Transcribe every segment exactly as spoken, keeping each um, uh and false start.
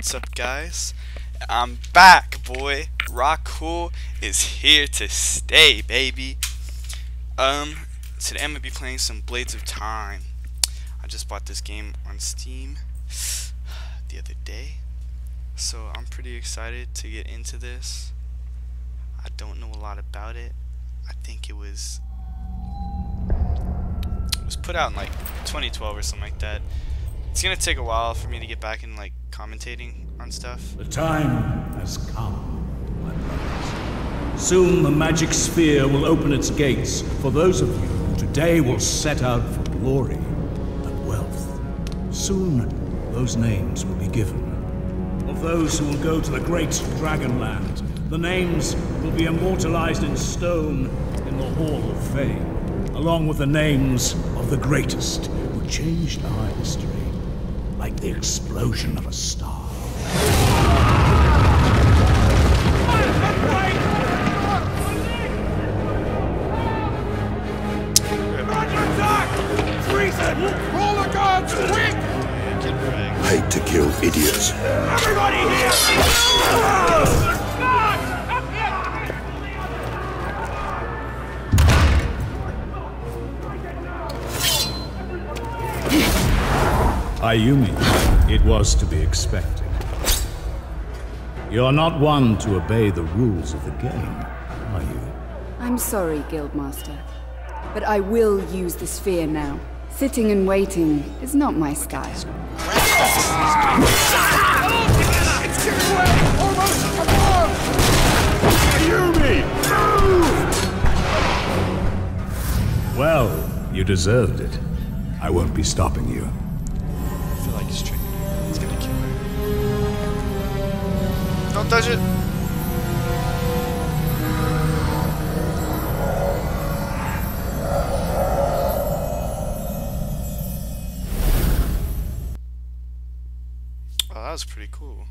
What's up, guys? I'm back, boy. Roccool is here to stay, baby. Um, today I'm gonna be playing some Blades of Time. I just bought this game on Steam the other day, so I'm pretty excited to get into this. I don't know a lot about it. I think it was it was put out in like twenty twelve or something like that. It's gonna take a while for me to get back in like commentating on stuff. The time has come, my brothers. Soon the magic sphere will open its gates for those of you who today will set out for glory and wealth. Soon those names will be given. Of those who will go to the great Dragonland, the names will be immortalized in stone in the Hall of Fame, along with the names of the greatest who changed our history, like the explosion of a star. Roll the guns, quick! Hate to kill idiots. Everybody here! Ayumi, it was to be expected. You're not one to obey the rules of the game, are you? I'm sorry, Guildmaster, but I will use the sphere now. Sitting and waiting is not my style. It's giving way! Almost above! Ayumi! Move! Well, you deserved it. I won't be stopping you. I feel like he's tricking her. He's gonna kill her. Don't touch it! Oh, that was pretty cool.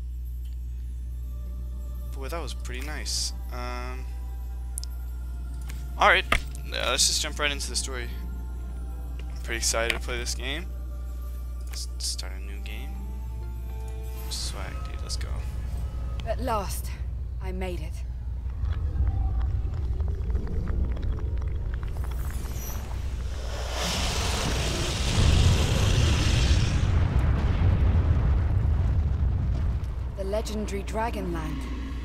Boy, that was pretty nice. Um, Alright, uh, let's just jump right into the story. I'm pretty excited to play this game. Let's start a new game. Swag, dude, let's go. At last, I made it. The legendary Dragonland.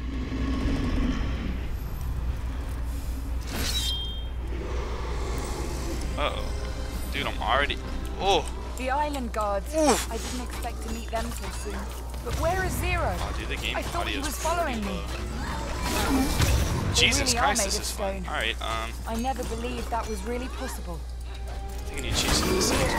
Uh oh. Dude, I'm already. Oh! The island guards. Oof. I didn't expect to meet them so soon. But where is Zero? Oh, dude, the game I thought he audio's was following pretty me. low. Jesus really are Christ, made this of is fun. stone. Alright, um, I never believed that was really possible. I think I need to change some of the settings.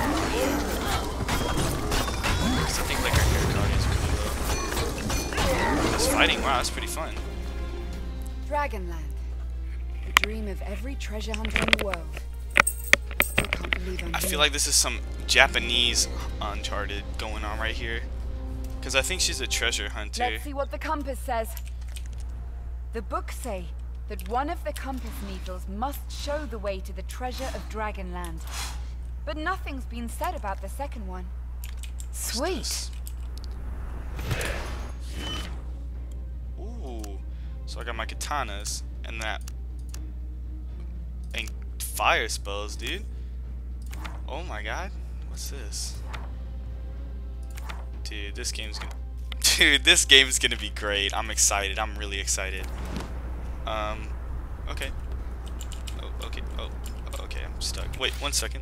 Because I think like our character audio is pretty low. This fighting, wow, that's pretty fun. Dragonland. The dream of every treasure hunter in the world. Still can't believe I'm I feel here. like this is some Japanese Uncharted going on right here. Because I think she's a treasure hunter. Let's see what the compass says. The books say that one of the compass needles must show the way to the treasure of Dragonland. But nothing's been said about the second one. Sweet. Ooh. So I got my katanas and that and fire spells, dude. Oh my god. What's this? Dude, this game's gonna Dude, this game's gonna be great. I'm excited. I'm really excited. Um okay. Oh, okay. Oh, okay, I'm stuck. Wait, one second.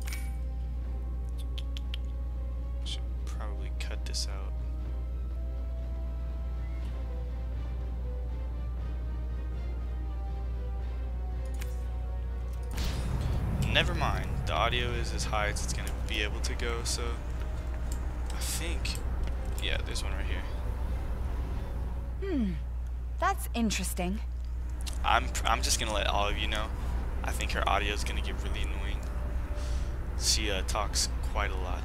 Should probably cut this out. Never mind. The audio is as high as it's gonna be able to go, so I think, yeah, there's one right here. Hmm. That's interesting. I'm I'm just gonna let all of you know. I think her audio is gonna get really annoying. She uh, talks quite a lot.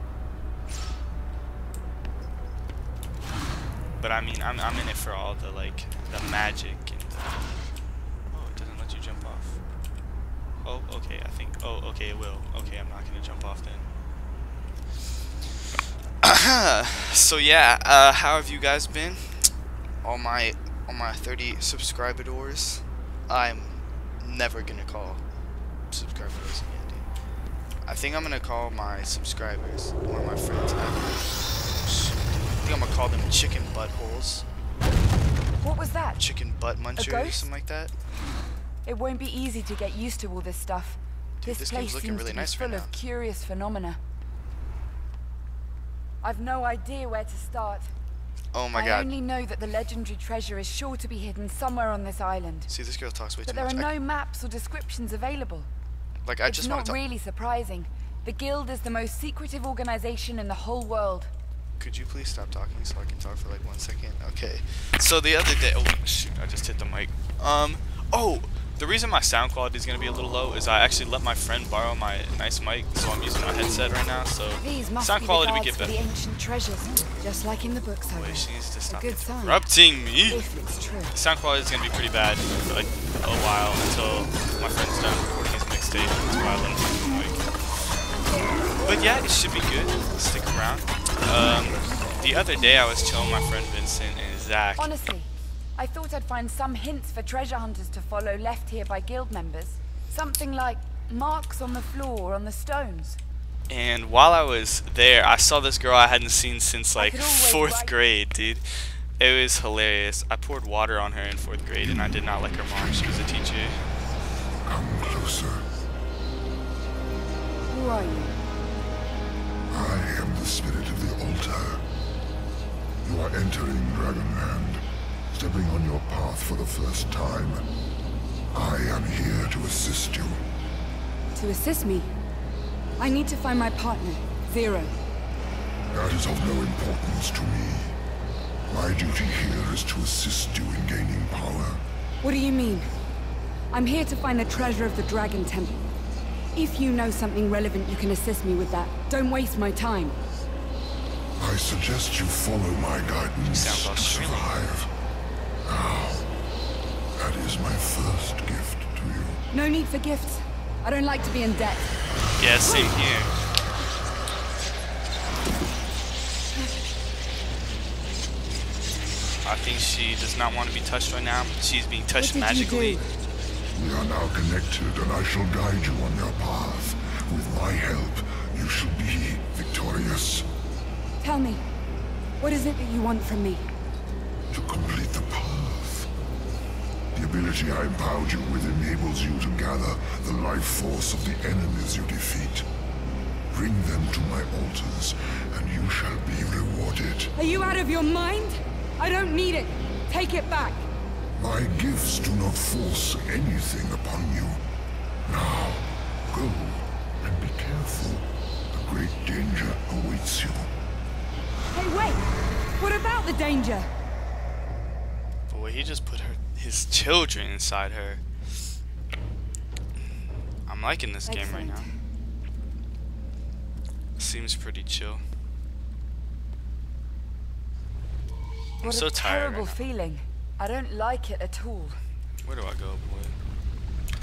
But I mean, I'm I'm in it for all the like the magic and. The, oh, it doesn't let you jump off. Oh, okay, I think, oh, okay, it will. Okay, I'm not gonna jump off then. So yeah, uh, how have you guys been? All my all my thirty subscribers. I'm never gonna call subscribers again, dude. I think I'm gonna call my subscribers, one of my friends. I think I'm gonna call them chicken buttholes. What was that? Chicken butt munchers, ghost? something like that. It won't be easy to get used to all this stuff. Dude, this, this place game's looking seems really to be nice full right now. of curious phenomena. I've no idea where to start. Oh my I god. only know that the legendary treasure is sure to be hidden somewhere on this island. See, this girl talks way But too there much. are I, no maps or descriptions available. like, I It's just want not to talk. really surprising. The Guild is the most secretive organization in the whole world. Could you please stop talking so I can talk for like one second? Okay. So the other day, oh shoot, I just hit the mic. Um, oh, the reason my sound quality is gonna be a little low is I actually let my friend borrow my nice mic, so I'm using my headset right now. So These must sound be quality the we guards get for better. the ancient treasures, just like in the books I Wait, read. she needs to stop good sign. interrupting me. If it's true. Sound quality is gonna be pretty bad for like a while until my friend's done recording his mixtape. That's why I let him use the mic. But yeah, it should be good. Stick around. Um, the other day I was chilling with my friend Vincent and Zach. Honestly, I thought I'd find some hints for treasure hunters to follow left here by guild members. Something like marks on the floor or on the stones. And while I was there, I saw this girl I hadn't seen since like could always fourth write- grade, dude. It was hilarious. I poured water on her in fourth grade and I did not like her mom. She was a teacher. Come closer. Who are you? I am the spirit of the altar. You are entering Dragonland, stepping on your path for the first time. I am here to assist you. To assist me? I need to find my partner, Zero. That is of no importance to me. My duty here is to assist you in gaining power. What do you mean? I'm here to find the treasure of the Dragon Temple. If you know something relevant, you can assist me with that. Don't waste my time. I suggest you follow my guidance Sounds to Australian. survive. Now, that is my first gift to you. No need for gifts. I don't like to be in debt. Yeah, same here. I think she does not want to be touched right now. She's being touched What did you magically. do? We are now connected, and I shall guide you on your path. With my help, you shall be victorious. Tell me, what is it that you want from me? To complete the path. The ability I empowered you with enables you to gather the life force of the enemies you defeat. Bring them to my altars, and you shall be rewarded. Are you out of your mind? I don't need it. Take it back. My gifts do not force anything upon you. Now, go, and be careful. A great danger awaits you. Hey, wait! What about the danger? Boy, he just put her, his children inside her. I'm liking this game right now. Excellent. Seems pretty chill. I'm What so a tired terrible right now. feeling. I don't like it at all. Where do I go, boy?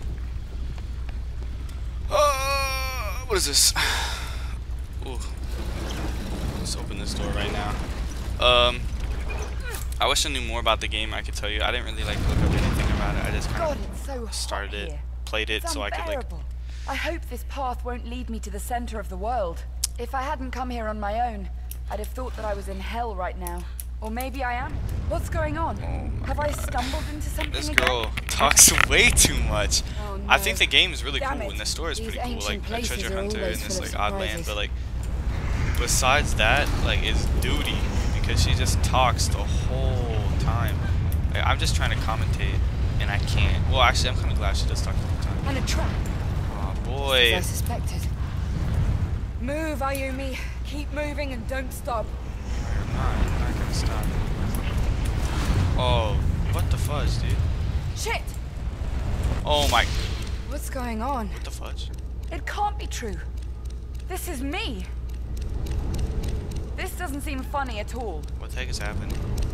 Oh, what is this? Ooh. Let's open this door right now. Um, I wish I knew more about the game. I could tell you. I didn't really like look up anything about it. I just kind God, of it's so hot started it, here. played it, It's so I could like. unbearable. I hope this path won't lead me to the center of the world. If I hadn't come here on my own, I'd have thought that I was in hell right now. Or maybe I am. What's going on? Oh have I stumbled into something This again? girl talks way too much. Oh, I no. think the game is really Damn cool it. and the story is These pretty cool, ancient like a places treasure are hunter in always this full like of odd land. surprises. But like, besides that, like, is duty because she just talks the whole time. Like, I'm just trying to commentate and I can't. Well, actually, I'm kind of glad she does talk the whole time. And a trap, Oh as I boy. suspected. Move, Ayumi. Keep moving and don't stop. I'm not. I'm not gonna stop. Oh, what the fudge, dude? Shit! Oh my. What's going on? What the fudge? It can't be true. This is me. This doesn't seem funny at all. What the heck is happening?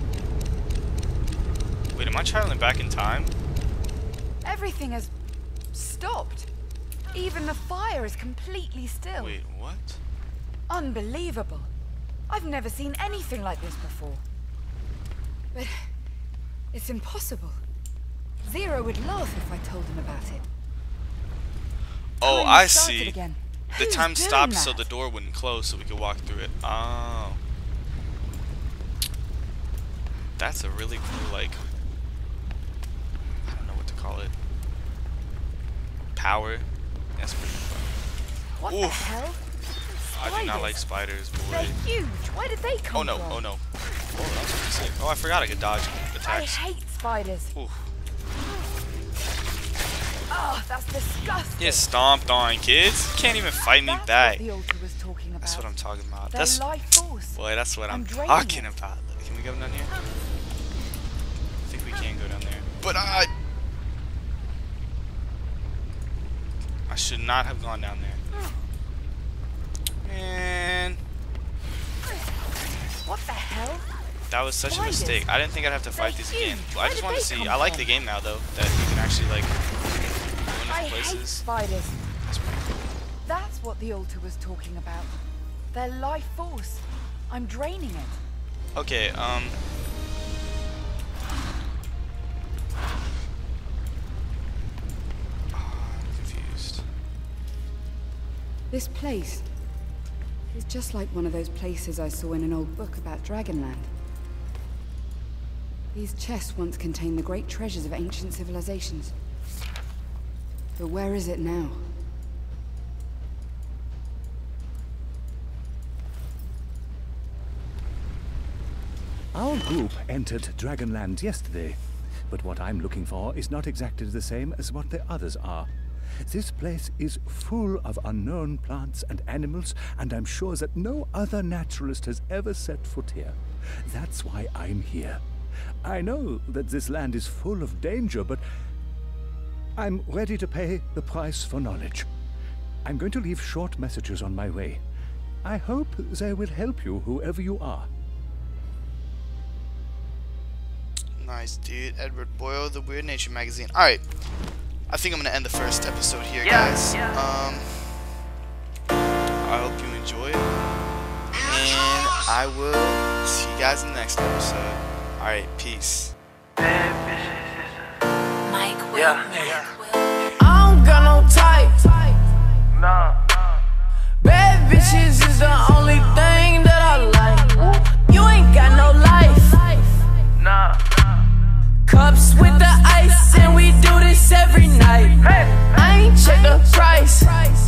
Wait, am I traveling back in time? Everything has stopped. Even the fire is completely still. Wait, what? Unbelievable. I've never seen anything like this before. But it's impossible. Zero would laugh if I told him about it. Oh, Time I started see. again. The Who's time doing stopped that? so the door wouldn't close so we could walk through it. Oh. That's a really cool, like, I don't know what to call it. Power. That's pretty fun. What the Oof. hell? I do not Spiders. like spiders, They're boy. huge. Where did they come Oh no, from? oh no. Oh, that was pretty sick. Oh, I forgot I could dodge I attacks. hate spiders. Ooh. Oh, that's disgusting. Get stomped on, kids. You can't even fight me That's back. what the altar was talking about. That's what I'm talking about. Their That's life force. boy, that's what I'm, I'm draining talking it. about. Look, can we go down here? I think we can go down there. But I I should not have gone down there. Man, What the hell? that was such a Spiders. mistake. I didn't think I'd have to fight They're these again. huge. Well, I Where just did want to they see. come I like from? the game now though that you can actually like go in I different hate places. spiders. That's pretty cool. That's what the altar was talking about. Their life force. I'm draining it. Okay, um. Oh, I'm confused. This place is just like one of those places I saw in an old book about Dragonland. These chests once contained the great treasures of ancient civilizations. But where is it now? Our group entered Dragonland yesterday, but what I'm looking for is not exactly the same as what the others are. This place is full of unknown plants and animals, and I'm sure that no other naturalist has ever set foot here. That's why I'm here. I know that this land is full of danger, but I'm ready to pay the price for knowledge. I'm going to leave short messages on my way. I hope they will help you, whoever you are. Nice, dude. Edward Boyle, The Weird Nature Magazine. Alright. I think I'm going to end the first episode here, Yeah, guys. yeah. Um, I hope you enjoy. And I will see you guys in the next episode. Alright, peace. Bad bitches. Mike Will. Yeah, Mike yeah. Will. I don't got no type. Nah. Bad bitches is the only thing that I like. You ain't got no life. Nah. Cups with the ice, and we do this every night. Hey. I ain't check the price.